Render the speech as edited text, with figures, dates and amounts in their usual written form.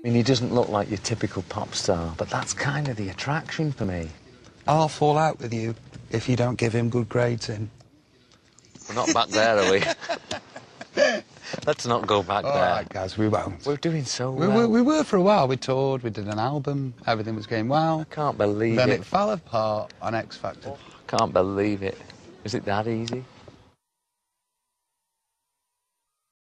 I mean, he doesn't look like your typical pop star, but that's kind of the attraction for me. I'll fall out with you if you don't give him good grades in. We're not back there, are we? Let's not go back there. All right, guys, we won't. We're doing so well. We were for a while. We toured, we did an album, everything was going well. I can't believe then it. it fell apart on Xfactor. I can't believe it. Is it that easy?